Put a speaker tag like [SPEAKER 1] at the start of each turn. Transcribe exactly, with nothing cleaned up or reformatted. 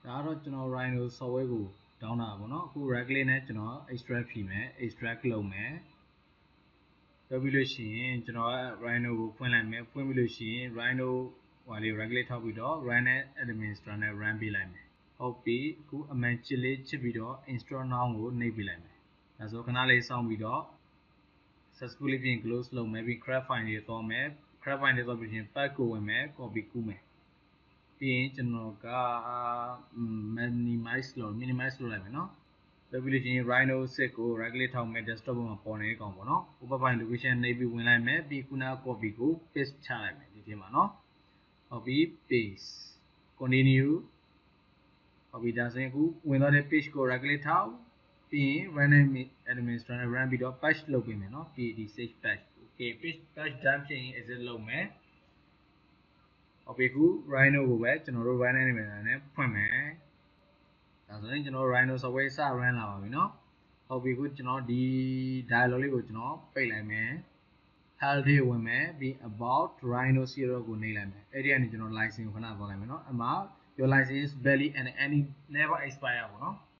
[SPEAKER 1] ဒါကတော့ကျွန်တော် Rhino software ကို down တာပေါ့နော်အခု right click နဲ့ကျွန်တော် extract ဖြီးမယ် extract လုပ်မယ်ပြောပြီးလို့ရှိရင်ကျွန်တော်က Rhino ကိုဖွင့်လိုက်မယ်ဖွင့်ပြီးလို့ရှိရင် Rhino ဟိုလေး right click ထောက်ပြီးတော့ run as administrator နဲ့ run ပေးလိုက်မယ်ဟုတ်ပြီအခုအမှန်ချစ်လေးချစ်ပြီးတော့ install now ကိုနှိပ်ပေးလိုက်မယ်ဒါဆိုခဏလေးစောင့်ပြီးတော့ successfully ပြင် close လုပ်မယ်ပြီး crap file တွေသွားမယ် crap file တွေသွားပြီးရင် path ကိုဝင်မယ် copy ကူးမယ်ပြီးရင်ကျွန်တော်က minimize လုပ် minimize လုပ်လိုက်မယ်နော်ပြောပြီးလို့ရှိရင် Rhino six ကို right click ထောက်မယ် desktop ပေါ်မှာပေါ်နေကောင်ပေါ့နော် over file location နှိပ်ပြီးဝင်လိုက်မယ်ပြီးခုန copy ကို paste ချလိုက်မယ်ဒီထဲမှာနော်ဟုတ်ပြီ paste continue ဟုတ်ပြီဒါဆိုရင်အခုဝင်သွားတဲ့ page ကို right click ထောက်ပြီးရင် run administrator run ပြီးတော့ patch လုပ်ပေးမယ်နော် pdsh patch okay page patch done ဖြစ်ရင် exit လုပ်မယ်ဟုတ်ပြီအခု Rhino ကိုပဲကျွန်တော်တို့ run နေမယ်နဲ့ဖွင့်မယ်ဒါဆိုရင်ကျွန်တော် Rhino software စ run လာပါပြီเนาะဟုတ်ပြီအခုကျွန်တော်ဒီ dialog လေးကိုကျွန်တော်ပိတ်လိုက်မယ် help လေးဝင်မယ်ပြီး about Rhino zero ကိုနှိပ်လိုက်မယ်အဲ့ဒီကနေကျွန်တော် license ကိုခဏသွားလိုက်မယ်เนาะအမှာ your license is valid and any never expire ပေါ့เนาะ